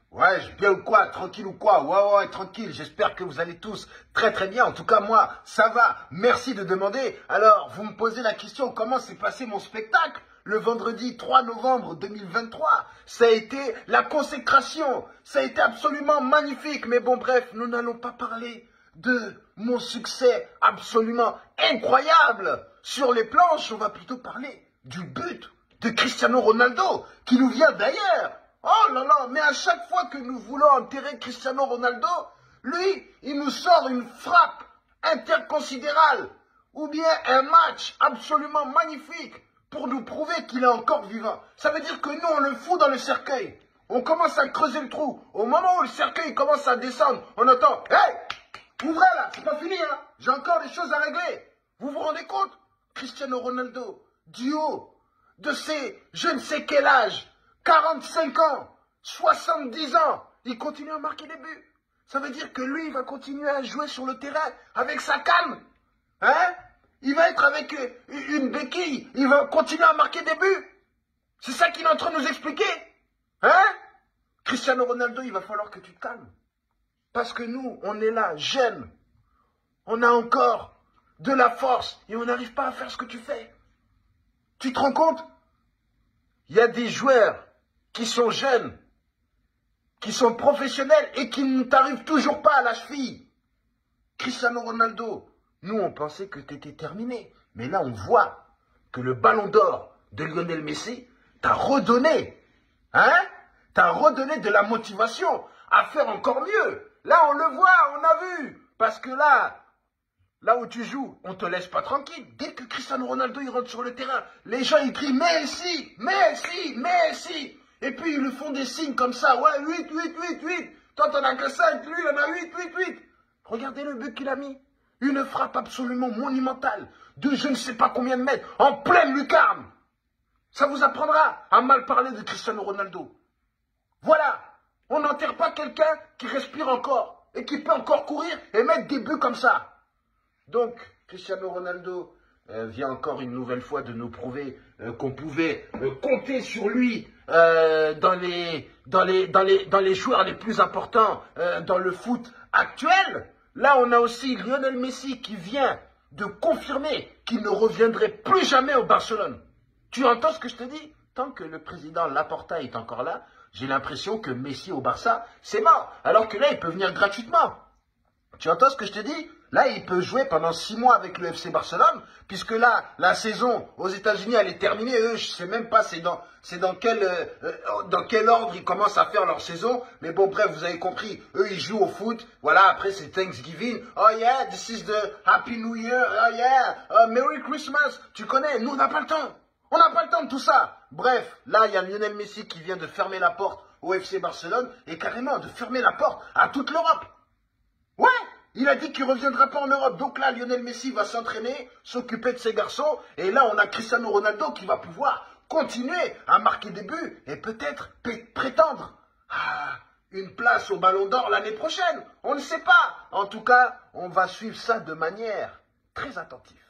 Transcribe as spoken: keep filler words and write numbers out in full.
Ouais, je bien ou quoi? Tranquille ou quoi? Ouais, ouais, tranquille. J'espère que vous allez tous très très bien. En tout cas, moi, ça va. Merci de demander. Alors, vous me posez la question, comment s'est passé mon spectacle le vendredi trois novembre deux mille vingt-trois? Ça a été la consécration. Ça a été absolument magnifique. Mais bon, bref, nous n'allons pas parler de mon succès absolument incroyable sur les planches. On va plutôt parler du but de Cristiano Ronaldo, qui nous vient d'ailleurs. Oh là là, mais à chaque fois que nous voulons enterrer Cristiano Ronaldo, lui, il nous sort une frappe interconsidérale ou bien un match absolument magnifique pour nous prouver qu'il est encore vivant. Ça veut dire que nous, on le fout dans le cercueil. On commence à creuser le trou. Au moment où le cercueil commence à descendre, on entend « Hey, ouvrez là, c'est pas fini, hein. J'ai encore des choses à régler. » Vous vous rendez compte? Cristiano Ronaldo, du haut de ses je ne sais quel âge, quarante-cinq ans, soixante-dix ans, il continue à marquer des buts. Ça veut dire que lui, il va continuer à jouer sur le terrain avec sa canne. Hein? Il va être avec une béquille. Il va continuer à marquer des buts. C'est ça qu'il est en train de nous expliquer. Hein? Cristiano Ronaldo, il va falloir que tu te calmes. Parce que nous, on est là, jeunes. On a encore de la force et on n'arrive pas à faire ce que tu fais. Tu te rends compte? Il y a des joueurs qui sont jeunes, qui sont professionnels et qui ne t'arrivent toujours pas à la cheville. Cristiano Ronaldo, nous on pensait que tu étais terminé. Mais là on voit que le ballon d'or de Lionel Messi t'a redonné, hein? T'a redonné de la motivation à faire encore mieux. Là on le voit, on a vu. Parce que là, là où tu joues, on ne te laisse pas tranquille. Dès que Cristiano Ronaldo il rentre sur le terrain, les gens ils crient Messi, Messi, Messi. Et puis ils lui font des signes comme ça. Ouais, huit, huit, huit, huit. Toi t'en as que cinq, lui il en a huit, huit, huit. Regardez le but qu'il a mis. Une frappe absolument monumentale de je ne sais pas combien de mètres en pleine lucarne. Ça vous apprendra à mal parler de Cristiano Ronaldo. Voilà. On n'enterre pas quelqu'un qui respire encore et qui peut encore courir et mettre des buts comme ça. Donc, Cristiano Ronaldo euh, vient encore une nouvelle fois de nous prouver euh, qu'on pouvait euh, compter sur lui euh, dans, les, dans, les, dans, les, dans les joueurs les plus importants euh, dans le foot actuel. Là, on a aussi Lionel Messi qui vient de confirmer qu'il ne reviendrait plus jamais au Barcelone. Tu entends ce que je te dis? Tant que le président Laporta est encore là, j'ai l'impression que Messi au Barça, c'est mort. Alors que là, il peut venir gratuitement. Tu entends ce que je te dis? Là, il peut jouer pendant six mois avec le F C Barcelone, puisque là, la saison aux États-Unis, elle est terminée. Eux, je sais même pas c'est dans, c'est dans quel, euh, dans quel ordre ils commencent à faire leur saison. Mais bon, bref, vous avez compris. Eux, ils jouent au foot. Voilà, après, c'est Thanksgiving. Oh yeah, this is the Happy New Year. Oh yeah, uh, Merry Christmas. Tu connais, nous, on n'a pas le temps. On n'a pas le temps de tout ça. Bref, là, il y a Lionel Messi qui vient de fermer la porte au F C Barcelone et carrément de fermer la porte à toute l'Europe. Ouais! Il a dit qu'il ne reviendra pas en Europe. Donc là, Lionel Messi va s'entraîner, s'occuper de ses garçons. Et là, on a Cristiano Ronaldo qui va pouvoir continuer à marquer des buts et peut-être prétendre à une place au Ballon d'Or l'année prochaine. On ne sait pas. En tout cas, on va suivre ça de manière très attentive.